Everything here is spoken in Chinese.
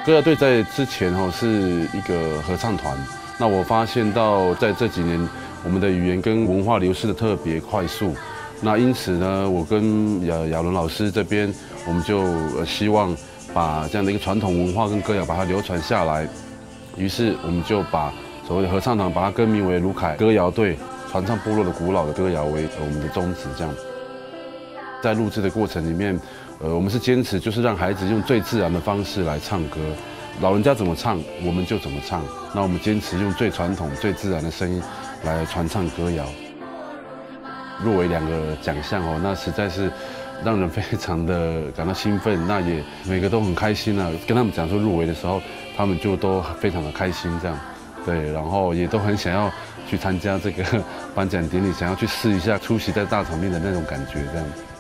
歌谣队在之前是一个合唱团，那我发现到在这几年，我们的语言跟文化流失的特别快速，那因此呢，我跟亚伦老师这边，我们就希望把这样的一个传统文化跟歌谣把它流传下来，于是我们就把所谓的合唱团把它更名为卢凯歌谣队，传唱部落的古老的歌谣为我们的宗旨这样。在录制的过程里面，我们是坚持就是让孩子用最自然的方式来唱歌，老人家怎么唱我们就怎么唱。那我们坚持用最传统、最自然的声音来传唱歌谣。入围2个奖项那实在是让人非常的感到兴奋。那也每个都很开心啊，跟他们讲说入围的时候，他们就都非常的开心这样。对，然后也都很想要去参加这个颁奖典礼，想要去试一下出席在大场面的那种感觉这样。